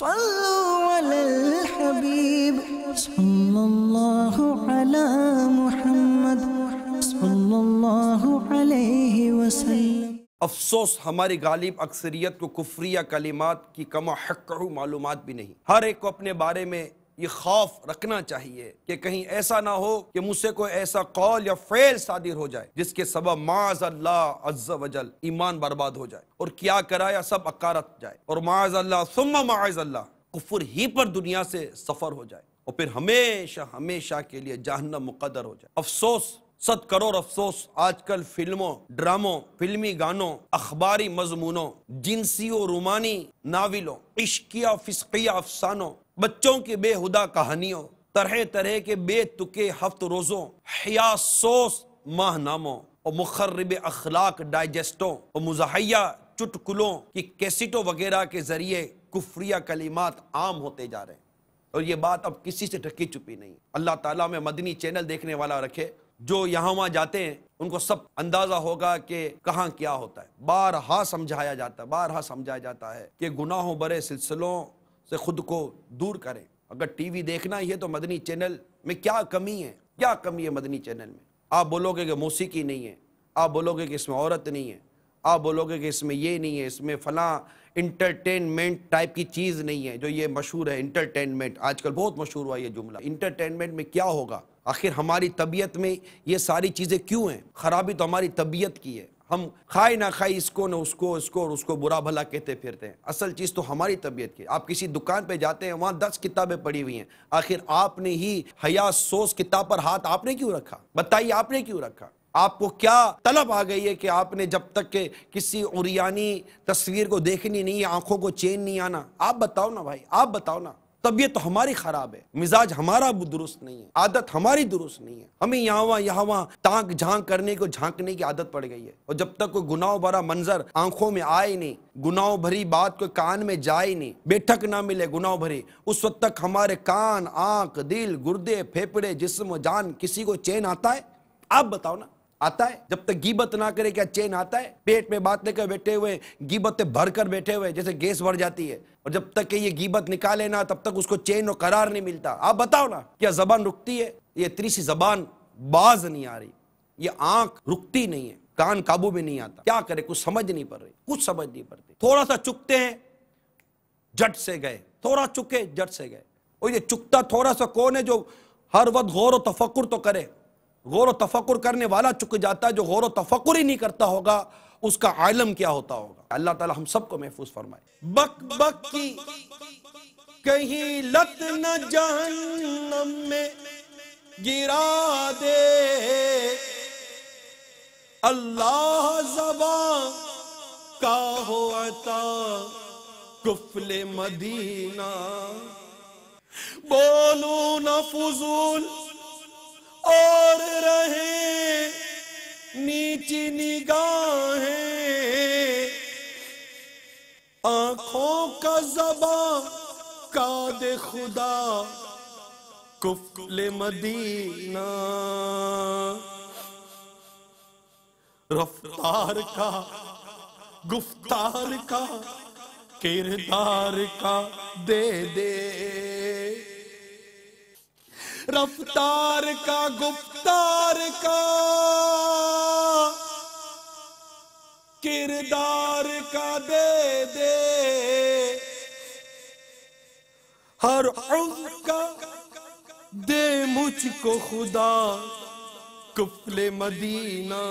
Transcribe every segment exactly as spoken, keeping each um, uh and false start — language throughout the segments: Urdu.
صلوا علی الحبیب صلی اللہ علی محمد صلی اللہ علیہ وسلم۔ افسوس ہماری غالب اکثریت کو کفریہ کلمات کی کم حق معلومات بھی نہیں۔ ہر ایک کو اپنے بارے میں یہ خوف رکھنا چاہیے کہ کہیں ایسا نہ ہو کہ مجھ سے کوئی ایسا قول یا فعل صادر ہو جائے جس کے سبب معاذ اللہ عز و جل ایمان برباد ہو جائے اور کیا کرایا سب اکارت جائے اور معاذ اللہ ثم معاذ اللہ کفر ہی پر دنیا سے سفر ہو جائے اور پھر ہمیشہ ہمیشہ کے لیے جہنم مقدر ہو جائے۔ افسوس، صد کروڑ افسوس، آج کل فلموں، ڈراموں، فلمی گانوں، اخباری مضمونوں، جنسی و رومانی ناولوں، عشقیہ فسقیہ افسانوں، بچوں کی بے ہدہ کہانیوں، طرح طرح کے بے تکے ہفت روزوں، حیا سوس ماہ ناموں اور مخرب اخلاق ڈائجسٹوں اور مزاحیہ چٹکلوں کی کیسٹوں وغیرہ کے ذریعے کفریہ کلمات عام ہوتے جا رہے ہیں اور یہ بات اب کسی سے ڈھکی چھپی نہیں۔ اللہ تعالیٰ میں مدنی چینل دیکھنے والا رکھے، جو یہاں وہاں جاتے ہیں ان کو سب اندازہ ہوگا کہ کہاں کیا ہوتا ہے۔ بارہا سمجھایا جاتا ہے بارہا سمجھایا جاتا ہے کہ گناہوں برے سلسلوں سے خود کو دور کریں۔ اگر ٹی وی دیکھنا ہی ہے تو مدنی چینل میں کیا کمی ہے، کیا کمی ہے مدنی چینل میں؟ آپ بولو گے کہ موسیقی نہیں ہے، آپ بولو گے کہ اس میں عورت نہیں ہے، آپ بولو گے کہ اس میں یہ نہیں ہے، اس میں فلاں انٹرٹینمنٹ ٹائپ کی چیز نہیں ہے، جو یہ مشہور ہے انٹرٹینمنٹ، آج کل بہت مشہور ہوا یہ جملہ۔ انٹرٹینمنٹ میں کیا ہوگا؟ آخر ہماری طبیعت میں یہ ساری چیزیں کیوں ہیں؟ خرابی تو ہماری طبیعت کی ہے۔ ہم کھائے نہ کھائے اس کو نہ اس کو اس کو اور اس کو برا بھلا کہتے پھرتے ہیں۔ اصل چیز تو ہماری طبیعت کی ہے۔ آپ کسی دکان پہ جاتے ہیں، وہاں دس کتابیں پڑھی ہوئی ہیں، آخر آپ نے ہی حیا سوز کتاب پر ہاتھ آپ نے کیوں رکھا؟ بتائیے آپ نے کیوں رکھا؟ آپ کو کیا طلب آ گئی ہے کہ آپ نے جب تک کہ کسی عریانی تصویر کو دیکھنی نہیں ہے آنکھوں کو چین نہیں آنا؟ آپ بتاؤ نا بھائی، آپ بتاؤ نا۔ طبیعت تو ہماری خراب ہے، مزاج ہمارا درست نہیں ہے، عادت ہماری درست نہیں ہے، ہمیں یہاں وہاں یہاں وہاں تانک جھانک کرنے کو جھانکنے کی عادت پڑ گئی ہے، اور جب تک کوئی گناہ بھرا منظر آنکھوں میں آئے نہیں، گناہ بھری بات کوئی کان میں جائے نہیں، بیٹھک نہ ملے گناہ بھری، اس وقت تک ہمارے کان، آنکھ، دل، گردے، پھیپڑے، جسم و جان کسی کو چین آتا ہے؟ آپ بتاؤ نا، آتا ہے؟ جب تک غیبت نہ کرے کیا چین آتا ہے؟ پیٹ میں بات لے کر بیٹھے ہوئے غیبتیں بھر کر بیٹھے ہوئے جیسے گیس بھر جاتی ہے، اور جب تک کہ یہ غیبت نکالے نا تب تک اس کو چین و قرار نہیں ملتا۔ آپ بتاؤ نا، کیا زبان رکتی ہے؟ یہ اتنی سی زبان باز نہیں آ رہی، یہ آنکھ رکتی نہیں ہے، کان قابو میں نہیں آتا، کیا کرے؟ کچھ سمجھ نہیں پڑ رہی، کچھ سمجھ نہیں پڑتی۔ تھوڑا سا چکتے ہیں جٹ سے گئے، تھوڑا چکے جٹ سے گئے۔ اور یہ چکتا تھوڑا سا کون ہے جو ہر وقت غور و تفکر تو کرے؟ غور و تفکر کرنے والا چک جاتا ہے، جو غور و تفکر ہی نہیں کرتا ہوگا اس کا عالم کیا ہوتا ہوگا۔ اللہ تعالی ہم سب کو محفوظ فرمائے۔ بک بک کی کہیں لت نہ جہنم میں گرا دے، اللہ زبان کا ہو عطا کفل مدینہ، بولو نہ فضول اور رہے نیچی نگاہیں، آنکھوں کا زبان کا دے خدا کفل مدینہ، رفتار کا گفتار کا کردار کا دے دے، رفتار کا گفتار کا کردار کا دے دے، ہر عضو کا دے مجھ کو خدا کفل مدینہ۔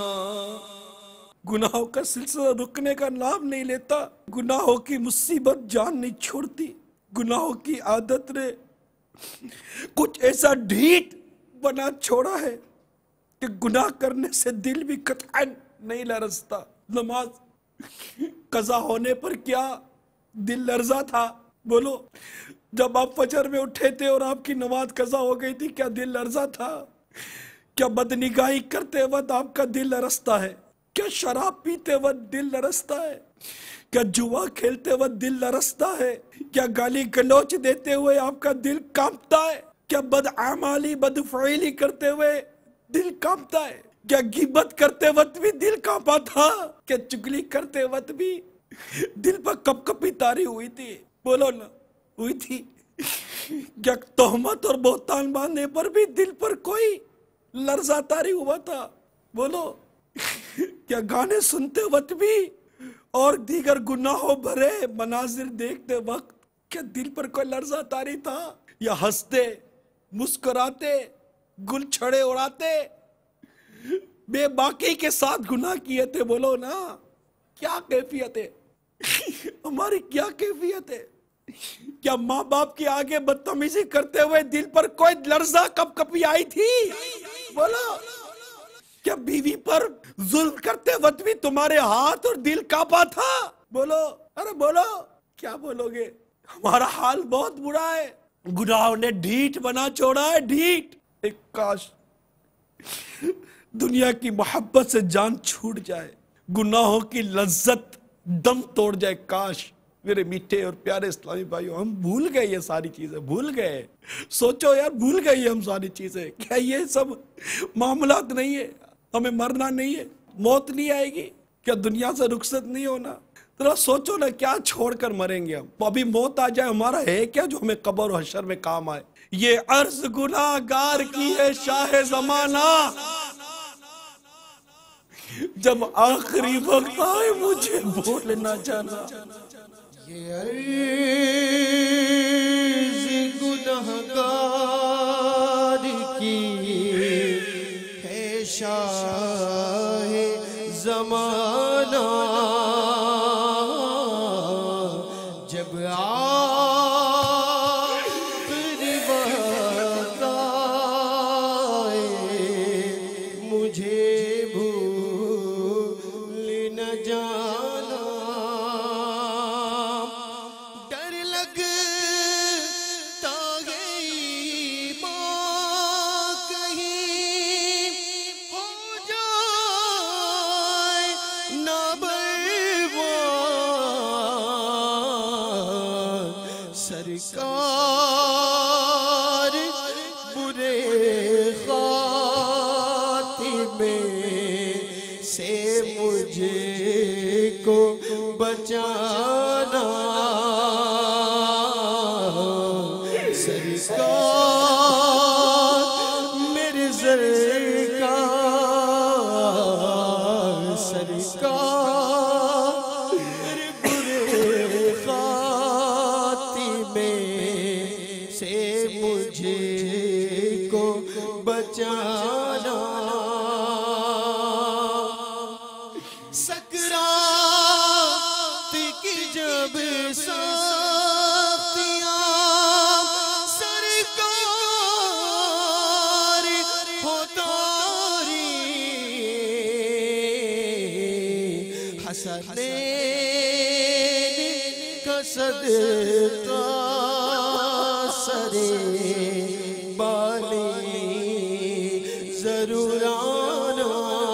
گناہوں کا سلسلہ رکنے کا نام نہیں لیتا، گناہوں کی مصیبت جان نہیں چھوڑتی، گناہوں کی عادت نے کچھ ایسا ڈھیٹ بنا چھوڑا ہے کہ گناہ کرنے سے دل بھی قطعاً نہیں لرزتا۔ نماز قضا ہونے پر کیا دل لرزا تھا؟ بولو، جب آپ فجر میں اٹھے تھے اور آپ کی نماز قضا ہو گئی تھی کیا دل لرزا تھا؟ کیا بدنگاہی کرتے وقت آپ کا دل لرزتا ہے؟ کیا شراب پیتے وقت دل لرزتا ہے؟ کیا جوا کھیلتے وقت دل لرزتا ہے؟ کیا گالی گلوچ دیتے ہوئے آپ کا دل کانپتا ہے؟ کیا بدعمالی بدفعیلی کرتے ہوئے دل کانپتا ہے؟ کیا غیبت کرتے وقت بھی دل کانپا تھا؟ کیا چگلی کرتے وقت بھی دل پر کپ کپی تاری ہوئی تھی؟ بولو نا ہوئی تھی؟ کیا تہمت اور بہتان باندھنے پر بھی دل پر کوئی لرزہ طاری ہوا تھا؟ بولو کیا گانے سنتے وقت بھی اور دیگر گناہوں بھرے مناظر دیکھتے وقت کیا دل پر کوئی لرزہ طاری تھا؟ یا ہنستے مسکراتے گل چھڑے اڑاتے بے باکی کے ساتھ گناہ کیے تھے؟ بولو نا کیا کیفیت ہے ہماری، کیا کیفیت ہے؟ کیا ماں باپ کے آگے بدتمیزی کرتے ہوئے دل پر کوئی لرزہ کب کبھی آئی تھی؟ بولو کیا بیوی پر ظلم کرتے وقت بھی تمہارے ہاتھ اور دل کانپا تھا؟ بولو، ارے بولو، کیا بولو گے؟ ہمارا حال بہت برا ہے، گناہوں نے ڈھیٹ بنا چھوڑا ہے، ڈھیٹ۔ ایک کاش دنیا کی محبت سے جان چھوٹ جائے، گناہوں کی لذت دم توڑ جائے۔ کاش میرے میٹھے اور پیارے اسلامی بھائیوں، ہم بھول گئے یہ ساری چیزیں، بھول گئے۔ سوچو یار، بھول گئے ہم ساری چیزیں۔ کیا یہ سب معاملات نہیں ہے؟ ہمیں مرنا نہیں ہے؟ موت نہیں آئے گی؟ کیا دنیا سے رخصت نہیں ہونا؟ ذرا سوچو نا، کیا چھوڑ کر مریں گے ہم؟ ابھی موت آ جائے، ہمارا ہے کیا جو ہمیں قبر و حشر میں کام آئے؟ یہ عرض گناہ گار کی ہے شاہ زمانہ، جب آخری وقت آئے مجھے بھول نہ جانا۔ یہ عرض گناہ گار کی ہے شاہ زمانہ، جب آخری وقت آئے مجھے بھول نہ جانا۔ ڈر لگتا ہے ایمان کہیں ہو جائے نہ برباد، سرکار برے خاتمے سے مجھے کو بچانا۔ سرکار میرے سرکار، سرکار برے خاتمے سے مجھے کو بچانا۔ سکرات کی جب سختیاں سرکار ہوتاری، حسنین کا صدقہ سرے بالی ضرور آنا۔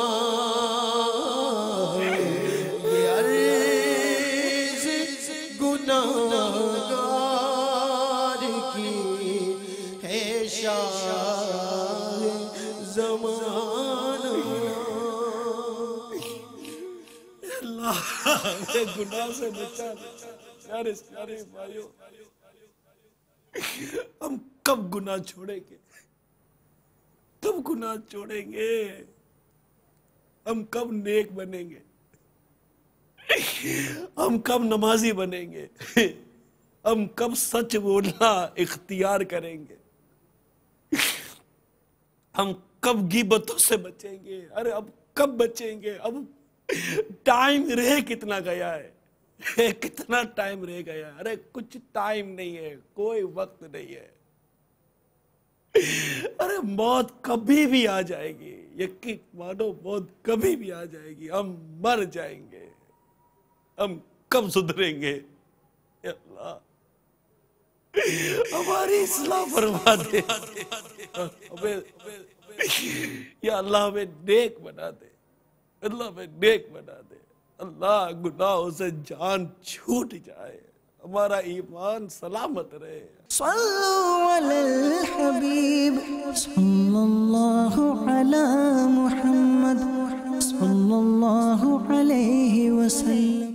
یہ عرض گناہ گار کی ہے شاہ زمانہ۔ اللہ ہمیں گناہ سے بچا دے۔ پیارے پیارے بھائیوں، ہم کب گناہ چھوڑیں گے؟ کب گناہ چھوڑیں گے؟ ہم کب نیک بنیں گے؟ ہم کب نمازی بنیں گے؟ ہم کب سچ بولنا اختیار کریں گے؟ ہم کب غیبتوں سے بچیں گے؟ ارے اب کب بچیں گے؟ اب ٹائم رہ کتنا گیا ہے، کتنا ٹائم رہ گیا ہے؟ ارے کچھ ٹائم نہیں ہے، کوئی وقت نہیں ہے۔ ارے موت کبھی بھی آ جائے گی، یقین مانو، موت کبھی بھی آ جائے گی، ہم مر جائیں گے۔ ہم کب سدھریں گے؟ اے اللہ ہماری اصلاح فرما دے، ہمیں یا اللہ ہمیں نیک بنا دے، اللہ ہمیں نیک بنا دے۔ اللہ گناہوں سے جان چھوٹ جائے، ہمارا ایمان سلامت رہے۔ صلوا علی الحبیب صلی اللہ علی محمد صلی اللہ علیہ وسلم۔